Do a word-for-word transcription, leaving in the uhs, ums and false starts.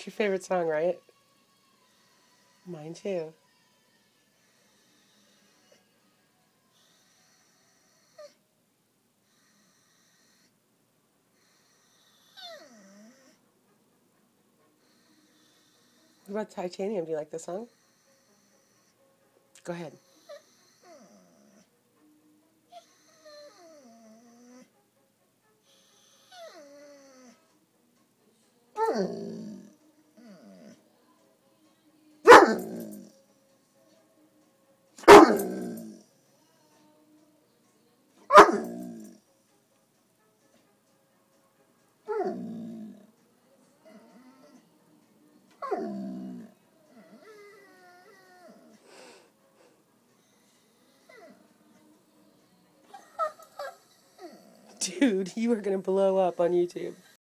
It's your favorite song, right? Mine too. What about Titanium? Do you like the song? Go ahead. Dude, you are gonna blow up on YouTube.